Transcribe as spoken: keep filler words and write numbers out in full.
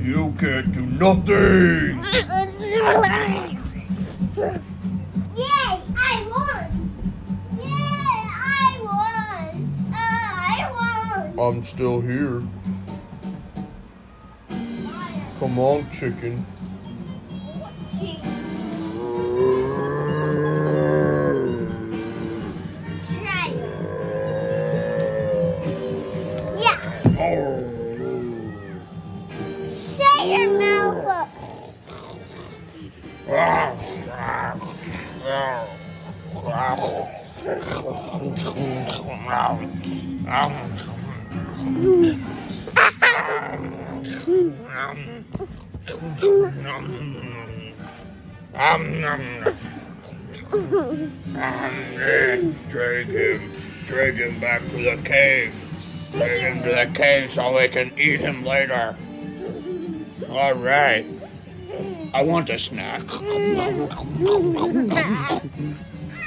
You can't do nothing! Yay! I won! Yay! I won! Uh, I won! I'm still here. Come on, chicken. Try it. Yeah. Shut your mouth up. Drag him, drag him back to the cave. Drag him to the cave so we can eat him later. All right. I want a snack.